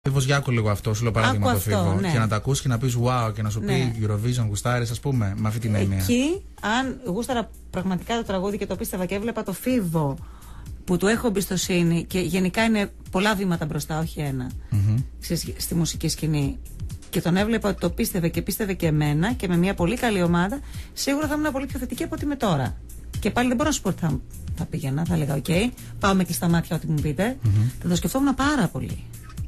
Γιάκου λίγο αυτό, σου λέω παράδειγμα το Φίβο. Ναι. Και να τα ακούσει και να πει wow και να σου πει Eurovision, γουστάρει, α πούμε, με αυτή την έννοια. Εκεί, αν γούσταρα πραγματικά το τραγούδι και το πίστευα και έβλεπα το Φίβο που του έχω εμπιστοσύνη και γενικά είναι πολλά βήματα μπροστά, όχι ένα, στη μουσική σκηνή. Και τον έβλεπα ότι το πίστευε και πίστευε και εμένα και με μια πολύ καλή ομάδα, σίγουρα θα ήμουν πολύ πιο θετική από ότι είμαι τώρα. Και πάλι δεν μπορώ να σου πω ότι θα πήγαινα, θα έλεγα: OK, πάμε και στα μάτια ό,τι μου πείτε. Θα το σκεφτόμουν πάρα πολύ.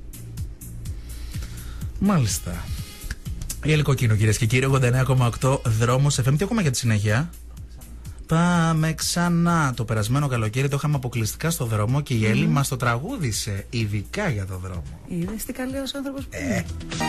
Μάλιστα. Για Λυκοκίνο, κυρίες και κύριοι, 89,8 δρόμος FM. Τι ακόμα για τη συνέχεια? Πάμε ξανά. Το περασμένο καλοκαίρι το είχαμε αποκλειστικά στο δρόμο και η Έλλη μας το τραγούδισε ειδικά για το δρόμο. Είδες τι καλός άνθρωπος που είναι.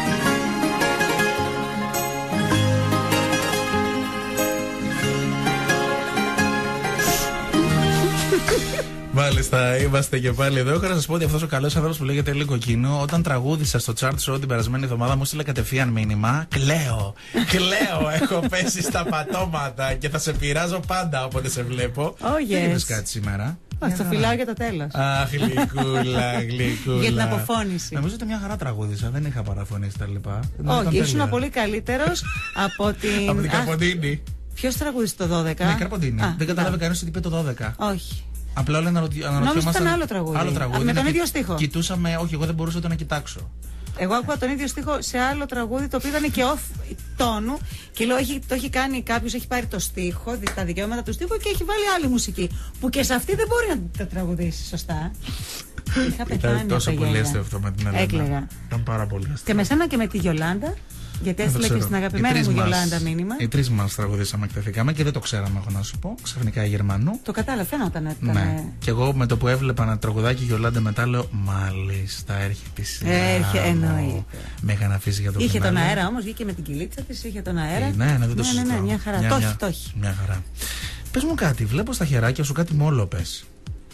Μάλιστα, είμαστε και πάλι εδώ. Έχω να σας πω ότι αυτός ο καλός άνθρωπος που λέγεται Λυκοκίνο, όταν τραγούδισα στο chart show την περασμένη εβδομάδα, μου έστειλε κατευθείαν μήνυμα: Κλαίω, έχω πέσει στα πατώματα και θα σε πειράζω πάντα όποτε σε βλέπω. Δεν είπες κάτι σήμερα? Το φυλάω για το τέλος. Αχ, γλυκούλα. Για την αποφώνηση. Νομίζω ότι μια χαρά τραγούδισα, δεν είχα παραφωνήσει τα λοιπά. Όχι, ήσουν πολύ καλύτερος από την. Από την Καρποντίνη. Ποιος τραγούδισε το 12? Ναι, Καρποντίνη. Δεν κατάλαβε κανείς ότι είπε το 12. Όχι. Απλά όλοι αναρωτιόμασταν. Νόμιζα ήταν άλλο τραγούδι. Με τον ίδιο στίχο. Κοιτούσαμε, όχι, εγώ δεν μπορούσα ούτε να κοιτάξω. Εγώ άκουγα τον ίδιο στίχο σε άλλο τραγούδι, το οποίο ήταν και off τόνου. Και λέω: το έχει κάνει κάποιος, έχει πάρει το στίχο, τα δικαιώματα του στίχου και έχει βάλει άλλη μουσική. Που και σε αυτή δεν μπορεί να τα τραγουδήσει σωστά. Είχα πεθάνει. Ήταν τόσο πολύ αστείο αυτό με την Ελένα. Έκλαιγα. Ήταν πάρα πολύ αστείο. Και με σένα και με τη Γιολάντα. Γιατί έστειλε και στην αγαπημένη μου Γιολάντα μήνυμα. Οι τρεις μας τραγουδήσαμε, εκτεθήκαμε και δεν το ξέραμε, έχω να σου πω. Ξαφνικά η Γερμανού. Το κατάλαβα, φαίνονταν ότι ήταν. Ναι. Και εγώ με το που έβλεπα ένα τραγουδάκι Γιολάντα μετά λέω: μάλιστα, έρχεται η σειρά. Εννοείται. Με είχαν αφήσει για το είχε τον αέρα όμως, βγήκε με την κυλίτσα της, είχε τον αέρα. Ναι, δεν το συζητάω. Ναι, μια χαρά. Το έχει. Μια χαρά. Πες μου κάτι, βλέπω στα χεράκια σου κάτι μόλοπες.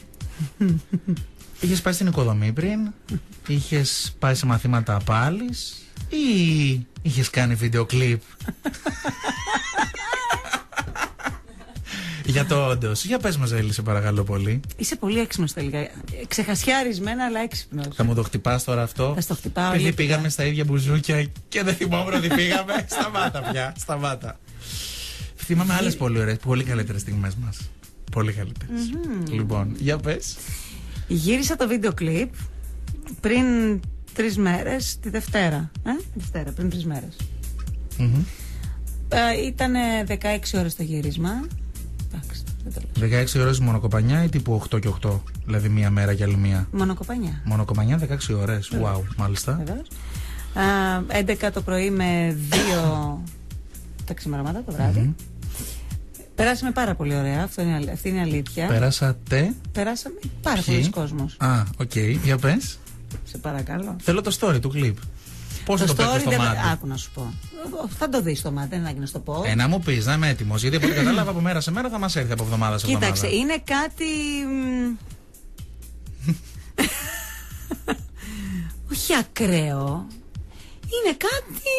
Είχες πάει στην οικοδομή πριν, είχες πάει σε μαθήματα πάλης ή είχες κάνει βίντεο κλιπ? Για το όντως. Για πες μας, Έλλη, σε παρακαλώ πολύ. Είσαι πολύ έξυπνος τελικά. Ξεχασιαρισμένα, αλλά έξυπνος. Θα μου το χτυπάς τώρα αυτό? Θα στο χτυπάω. Επειδή πήγαμε στα ίδια μπουζούκια και δεν θυμόμουν ότι πήγαμε. Σταμάτα πια, σταμάτα. Θυμάμαι άλλες πολύ ωραίες, πολύ καλύτερες στιγμές μας. Πολύ καλύτερες. Λοιπόν, για πες. Γύρισα το βίντεο κλιπ πριν 3 μέρες, τη Δευτέρα. Δευτέρα, πριν 3 μέρες. Ήταν 16 ώρες το γύρισμα. Εντάξει, δεν το λέω. 16 ώρες μονοκοπανιά ή τύπου 8 και 8? Δηλαδή μία μέρα και άλλη μία? Μονοκοπανιά. Μονοκοπανιά 16 ώρες. Wow, μάλιστα. Βεβαίως. 11 το πρωί με 2 τα ξημερώματα το βράδυ. Περάσαμε πάρα πολύ ωραία, αυτή είναι η αλήθεια. Περάσαμε πάρα πολλοί κόσμος. Οκ, για πες. Σε παρακαλώ. Θέλω το story του κλιπ. Πώς το παίρνεις στο μάτι? Άκου να σου πω. Θα το δεις στο μάτι, δεν είναι να σου το πω. Να μου πεις, να είμαι έτοιμος. Γιατί από ό,τι κατάλαβα από μέρα σε μέρα θα μας έρθει από εβδομάδα σε εβδομάδα. Κοίταξε, είναι κάτι. Όχι ακραίο. Είναι κάτι.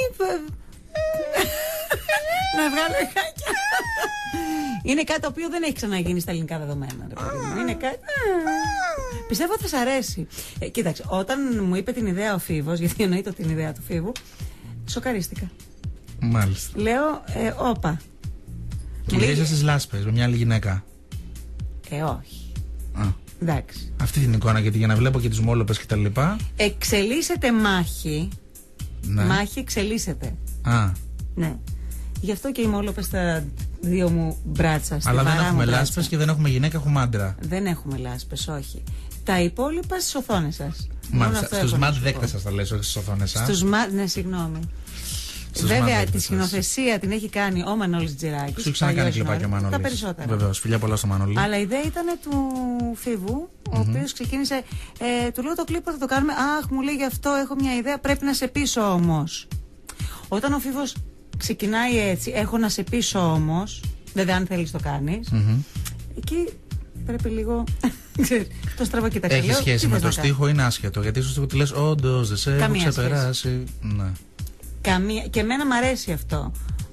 Να βγάλω χάκια. Είναι κάτι το οποίο δεν έχει ξαναγίνει στα ελληνικά δεδομένα. Είναι κάτι. Πιστεύω ότι θα σ' αρέσει. Κοίταξε, όταν μου είπε την ιδέα ο Φίβος, γιατί εννοείται την ιδέα του Φίβου, σοκαρίστηκα. Μάλιστα. Λέω, όπα. Και γύρισα στις λάσπες με μια άλλη γυναίκα? Όχι. Εντάξει. Αυτή την εικόνα, γιατί για να βλέπω και τις μόλοπες και τα λοιπά. Εξελίσσεται μάχη. Ναι. Μάχη εξελίσσεται. Ναι. Γι' αυτό και είμαι όλο πες στα 2 μου μπράτσα. Αλλά δεν έχουμε λάσπες και δεν έχουμε γυναίκα, έχουμε άντρα. Δεν έχουμε λάσπες, όχι. Τα υπόλοιπα στις οθόνες σας. Μάλιστα. Στους ματ δέκτες σας τα λες, όχι στις οθόνες σας. Στους ματ, ναι, συγγνώμη. Βέβαια, τη σκηνοθεσία την έχει κάνει ο Μανώλης Τζιράκης. Σου έχει ξανακάνει κλιπάκι ο Μανώλης. Τα περισσότερα. Βεβαίως, φιλιά πολλά στο Μανώλη. Αλλά η ιδέα ήταν του Φίβου, ο οποίος ξεκίνησε. Του λέω το κλιπ θα το κάνουμε. Αχ, μου λέει γι' αυτό έχω μια ιδέα. Πρέπει να σε πείσω όμως. Όταν ο Φίβος ξεκινάει έτσι, έχω να σε πείσω όμως. Βέβαια, αν θέλεις το κάνεις. Εκεί πρέπει λίγο. Το στραβό και τα καλά. Έχει σχέση με το στίχο, είναι άσχετο. Γιατί στο στίχο του λες, όντως δεν σε έχω ξεπεράσει. Ναι. Και εμένα μου αρέσει αυτό.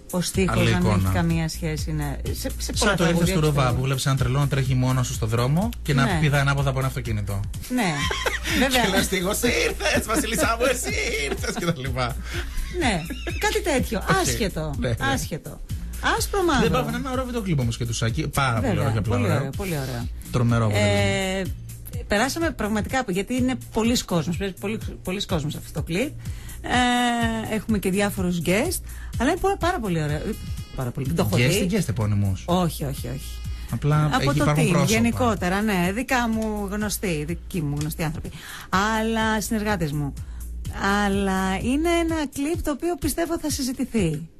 ο στίχος να μην έχει καμία σχέση. Ναι. Σε πολλά σαν το ήρθες του Ρουβά που βλέπεις έναν τρελό να τρέχει μόνο σου στο δρόμο και να πηδάει ανάποδα από ένα αυτοκίνητο. Ναι, βέβαια. Και λες στίχος, ήρθες, Βασίλισσά μου, εσύ ήρθες κτλ. Ναι, κάτι τέτοιο. Άσχετο. Άσχετο. Άσπρο μαύρο. Δεν πάμε να είναι ωραίο βιντεοκλίπ όμως και του Σάκη. Πάρα πολύ ωραίο και απλά. Πολύ ωραίο. Τρομερό. Περάσαμε πραγματικά, γιατί είναι πολλοί κόσμος. Πολλοί κόσμος αυτό το κλιπ. Έχουμε και διάφορους guest. Αλλά είναι πάρα πολύ ωραίο. Πάρα πολύ. Το έχω δει. Guest επώνυμους. Όχι. Απλά από εκεί το team, πρόσωπα. γενικότερα, ναι. Δικοί μου γνωστοί άνθρωποι. Αλλά συνεργάτες μου. Αλλά είναι ένα κλιπ το οποίο πιστεύω θα συζητηθεί.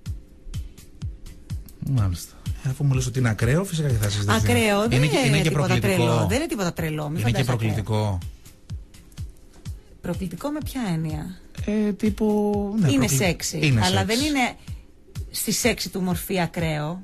Μάλιστα. Αφού μου λες ότι είναι ακραίο, φυσικά και θα συζητηθεί. Ακραίο, δεν είναι και τίποτα τρελό. Δεν είναι τίποτα τρελό. Είναι και προκλητικό. Προκλητικό με ποια έννοια? Τύπου. Ναι, είναι σεξι. Αλλά δεν είναι στη σεξι του μορφή ακραίο.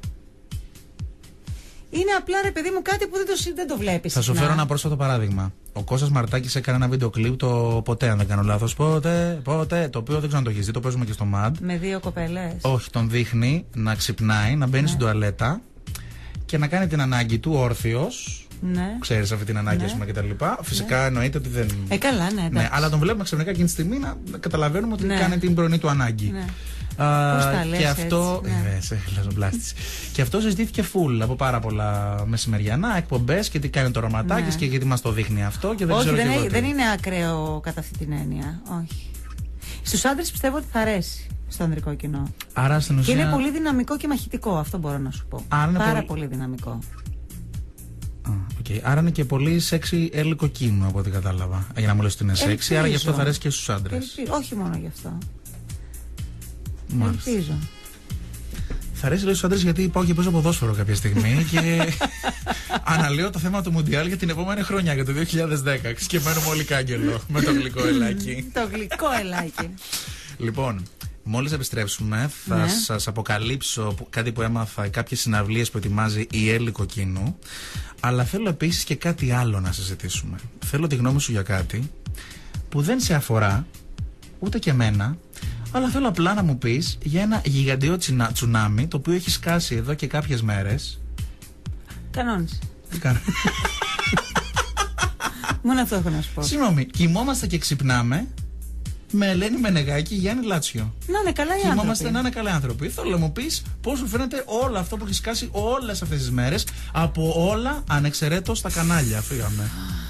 Είναι απλά, ρε παιδί μου, κάτι που δεν το βλέπεις. Θα σου φέρω ένα πρόσφατο παράδειγμα. Ο Κώστας Μαρτάκης έκανε ένα βίντεο κλιπ, το Ποτέ, αν δεν κάνω λάθος. Ποτέ. Το οποίο δεν ξέρω αν το έχεις δει, το παίζουμε και στο MAD. Με 2 κοπέλες. Όχι, τον δείχνει να ξυπνάει, να μπαίνει στην τουαλέτα και να κάνει την ανάγκη του όρθιος. Ναι. Ξέρεις αυτή την ανάγκη, ας πούμε, κτλ. Φυσικά εννοείται ότι δεν. Καλά, ναι. Αλλά τον βλέπουμε ξαφνικά εκείνη τη στιγμή να καταλαβαίνουμε ότι κάνει την πρωινή του ανάγκη. Ναι. Και αυτό. Και αυτό συζητήθηκε full από πάρα πολλά μεσημεριανά εκπομπές και τι κάνει το Ρωματάκης και γιατί μας το δείχνει αυτό. Και δεν είναι ακραίο κατά αυτή την έννοια. Όχι. Στους άντρες πιστεύω ότι θα αρέσει στο ανδρικό κοινό. Άρα στην ουσία. Και είναι πολύ δυναμικό και μαχητικό, αυτό μπορώ να σου πω. Πάρα πολύ δυναμικό. Okay. Άρα είναι και πολύ σεξι ελικοκίνου από ό,τι κατάλαβα. Για να μου λες ότι είναι σεξι, άρα γι' αυτό θα αρέσει και στους άντρες. Όχι μόνο γι' αυτό. Μάλιστα. Ελπίζω. Θα αρέσει λέει στους άντρες γιατί πάω και παίζω ποδόσφαιρο κάποια στιγμή και αναλύω το θέμα του Μουντιάλ για την επόμενη χρονιά, για το 2010. Και μένουμε όλοι κάγκελο με το γλυκό ελάκι. Το γλυκό ελάκι. Λοιπόν, μόλις επιστρέψουμε θα σας αποκαλύψω κάτι που έμαθα, κάποιες συναυλίες που ετοιμάζει η Έλλη Κοκκίνου. Αλλά θέλω επίσης και κάτι άλλο να συζητήσουμε. Θέλω τη γνώμη σου για κάτι που δεν σε αφορά ούτε και εμένα, αλλά θέλω απλά να μου πεις για ένα γιγαντιαίο τσουνάμι το οποίο έχει σκάσει εδώ και κάποιες μέρες. Κανόνισε. Τι κάνω? Μόνο αυτό έχω να σου πω. Συγγνώμη, κοιμόμαστε και ξυπνάμε με Ελένη Μενεγάκη, Γιάννη Λάτσιο. Να είναι καλά οι άνθρωποι. Κοιμόμαστε να είναι καλά οι άνθρωποι. Θέλω να μου πεις πώς σου φαίνεται όλο αυτό που έχει σκάσει όλες αυτές τις μέρες από όλα ανεξαιρέτως στα κανάλια. Φύγαμε.